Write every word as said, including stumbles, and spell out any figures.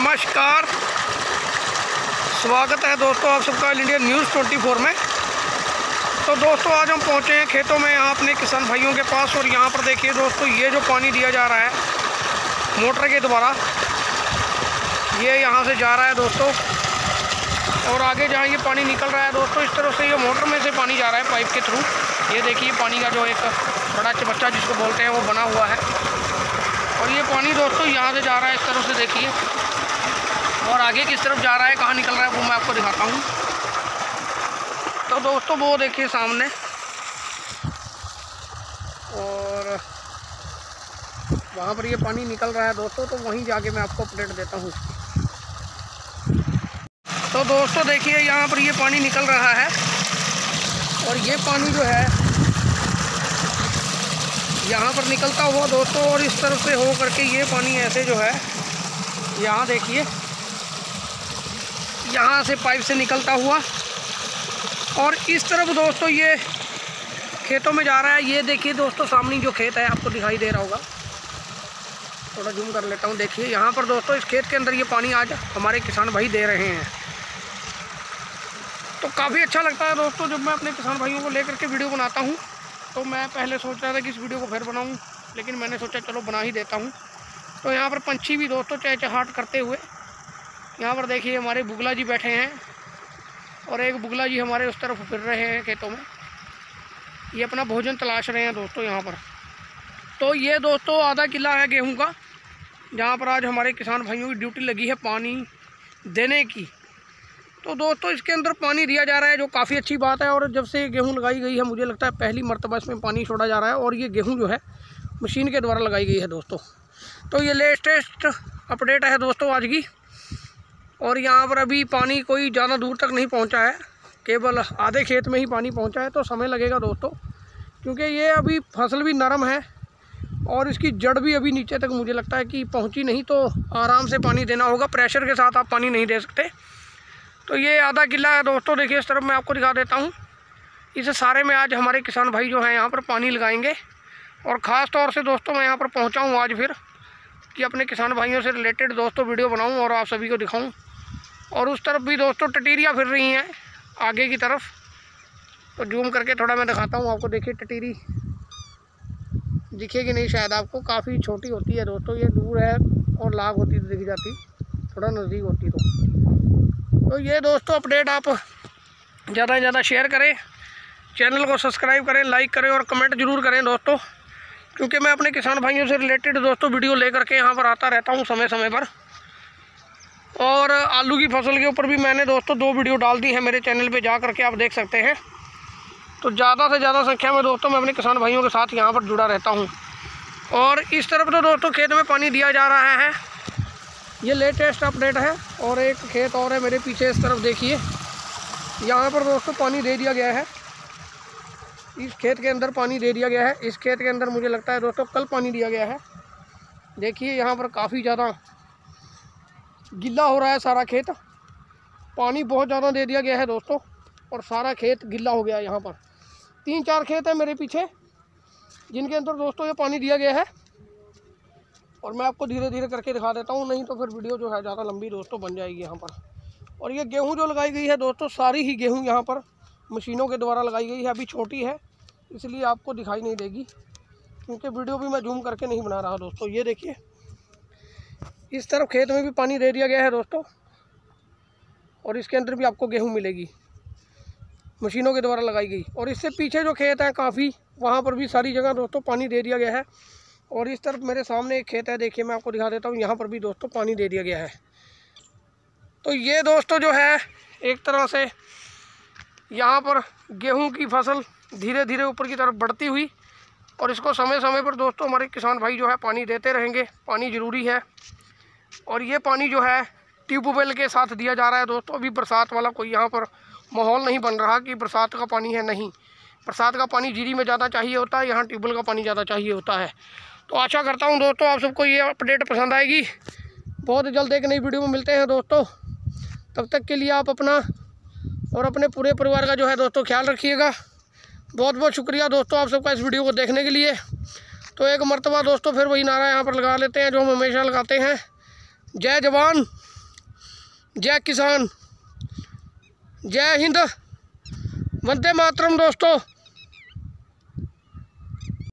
नमस्कार, स्वागत है दोस्तों आप सबका इंडिया न्यूज़ चौबीस में। तो दोस्तों आज हम पहुंचे हैं खेतों में यहाँ अपने किसान भाइयों के पास। और यहाँ पर देखिए दोस्तों, ये जो पानी दिया जा रहा है मोटर के द्वारा, ये यहाँ से जा रहा है दोस्तों। और आगे जहाँ ये पानी निकल रहा है दोस्तों, इस तरह से ये मोटर में से पानी जा रहा है पाइप के थ्रू। ये देखिए पानी का जो एक बड़ा चबच्चा जिसको बोलते हैं वो बना हुआ है। और ये पानी दोस्तों यहाँ से जा रहा है इस तरफ से, देखिए। और आगे किस तरफ जा रहा है, कहाँ निकल रहा है, वो मैं आपको दिखाता हूँ। तो दोस्तों वो देखिए सामने, और वहाँ पर ये पानी निकल रहा है दोस्तों। तो वहीं जाके मैं आपको अपडेट देता हूँ। तो दोस्तों देखिए यहाँ पर ये पानी निकल रहा है। और ये पानी जो है यहाँ पर निकलता हुआ दोस्तों, और इस तरफ से हो करके ये पानी ऐसे जो है यहाँ देखिए, यहाँ से पाइप से निकलता हुआ और इस तरफ दोस्तों ये खेतों में जा रहा है। ये देखिए दोस्तों सामने जो खेत है आपको दिखाई दे रहा होगा, थोड़ा जूम कर लेता हूँ। देखिए यहाँ पर दोस्तों इस खेत के अंदर ये पानी आज हमारे किसान भाई दे रहे हैं। तो काफ़ी अच्छा लगता है दोस्तों जब मैं अपने किसान भाइयों को लेकर के वीडियो बनाता हूँ। तो मैं पहले सोच रहा था कि इस वीडियो को फिर बनाऊँ, लेकिन मैंने सोचा चलो बना ही देता हूँ। तो यहाँ पर पंछी भी दोस्तों चहचहाट करते हुए, यहाँ पर देखिए हमारे बुगला जी बैठे हैं और एक बुगला जी हमारे उस तरफ फिर रहे हैं खेतों में। ये अपना भोजन तलाश रहे हैं दोस्तों यहाँ पर। तो ये दोस्तों आधा किला है गेहूं का, जहाँ पर आज हमारे किसान भाइयों की ड्यूटी लगी है पानी देने की। तो दोस्तों इसके अंदर पानी दिया जा रहा है, जो काफ़ी अच्छी बात है। और जब से गेहूँ लगाई गई है, मुझे लगता है पहली मरतबा इसमें पानी छोड़ा जा रहा है। और ये गेहूँ जो है मशीन के द्वारा लगाई गई है दोस्तों। तो ये लेटेस्ट अपडेट है दोस्तों आज की। और यहाँ पर अभी पानी कोई ज़्यादा दूर तक नहीं पहुँचा है, केवल आधे खेत में ही पानी पहुँचा है। तो समय लगेगा दोस्तों, क्योंकि ये अभी फसल भी नरम है और इसकी जड़ भी अभी नीचे तक मुझे लगता है कि पहुँची नहीं। तो आराम से पानी देना होगा, प्रेशर के साथ आप पानी नहीं दे सकते। तो ये आधा किला है दोस्तों, देखिए इस तरफ मैं आपको दिखा देता हूँ। इस सारे में आज हमारे किसान भाई जो हैं यहाँ पर पानी लगाएंगे। और ख़ास तौर से दोस्तों मैं यहाँ पर पहुँचा हूँ आज फिर, कि अपने किसान भाइयों से रिलेटेड दोस्तों वीडियो बनाऊँ और आप सभी को दिखाऊँ। और उस तरफ भी दोस्तों टटीरियाँ फिर रही हैं आगे की तरफ। तो जूम करके थोड़ा मैं दिखाता हूँ आपको। देखिए टटीरी दिखेगी नहीं शायद आपको, काफ़ी छोटी होती है दोस्तों, ये दूर है और लाग होती तो दिख जाती, थोड़ा नज़दीक होती तो। तो ये दोस्तों अपडेट आप ज़्यादा से ज़्यादा शेयर करें, चैनल को सब्सक्राइब करें, लाइक करें और कमेंट ज़रूर करें दोस्तों, क्योंकि मैं अपने किसान भाइयों से रिलेटेड दोस्तों वीडियो लेकर के यहाँ पर आता रहता हूँ समय समय पर। और आलू की फसल के ऊपर भी मैंने दोस्तों दो वीडियो डाल दी है मेरे चैनल पे, जा करके आप देख सकते हैं। तो ज़्यादा से ज़्यादा संख्या में दोस्तों मैं अपने किसान भाइयों के साथ यहाँ पर जुड़ा रहता हूँ। और इस तरफ तो दोस्तों खेत में पानी दिया जा रहा है, ये लेटेस्ट अपडेट है। और एक खेत और है मेरे पीछे, इस तरफ देखिए, यहाँ पर दोस्तों पानी दे दिया गया है। इस खेत के अंदर पानी दे दिया गया है। इस खेत के अंदर मुझे लगता है दोस्तों कल पानी दिया गया है। देखिए यहाँ पर काफ़ी ज़्यादा गिल्ला हो रहा है सारा खेत, पानी बहुत ज़्यादा दे दिया गया है दोस्तों। और सारा खेत गिल्ला हो गया है। यहाँ पर तीन चार खेत है मेरे पीछे, जिनके अंदर दोस्तों ये पानी दिया गया है। और मैं आपको धीरे धीरे करके दिखा देता हूँ, नहीं तो फिर वीडियो जो है ज़्यादा लंबी दोस्तों बन जाएगी यहाँ पर। और ये गेहूँ जो लगाई गई है दोस्तों, सारी ही गेहूँ यहाँ पर मशीनों के द्वारा लगाई गई है। अभी छोटी है इसलिए आपको दिखाई नहीं देगी, क्योंकि वीडियो भी मैं जूम करके नहीं बना रहा दोस्तों। ये देखिए इस तरफ खेत में भी पानी दे दिया गया है दोस्तों। और इसके अंदर भी आपको गेहूँ मिलेगी, मशीनों के द्वारा लगाई गई। और इससे पीछे जो खेत है काफ़ी, वहाँ पर भी सारी जगह दोस्तों पानी दे दिया गया है। और इस तरफ मेरे सामने एक खेत है, देखिए मैं आपको दिखा देता हूँ, यहाँ पर भी दोस्तों पानी दे दिया गया है। तो ये दोस्तों जो है एक तरह से यहाँ पर गेहूँ की फसल धीरे धीरे ऊपर की तरफ बढ़ती हुई, और इसको समय समय पर दोस्तों हमारे किसान भाई जो है पानी देते रहेंगे। पानी ज़रूरी है। और ये पानी जो है ट्यूबवेल के साथ दिया जा रहा है दोस्तों। अभी बरसात वाला कोई यहाँ पर माहौल नहीं बन रहा कि बरसात का पानी है, नहीं। बरसात का पानी जीरी में ज़्यादा चाहिए होता है, यहाँ ट्यूबवेल का पानी ज़्यादा चाहिए होता है। तो आशा करता हूँ दोस्तों आप सबको ये अपडेट पसंद आएगी। बहुत जल्द एक नई वीडियो में मिलते हैं दोस्तों। तब तक के लिए आप अपना और अपने पूरे परिवार का जो है दोस्तों ख्याल रखिएगा। बहुत बहुत शुक्रिया दोस्तों आप सबका इस वीडियो को देखने के लिए। तो एक मरतबा दोस्तों फिर वही नारा यहाँ पर लगा लेते हैं जो हम हमेशा लगाते हैं, जय जवान जय किसान, जय हिंद, वंदे मातरम दोस्तों।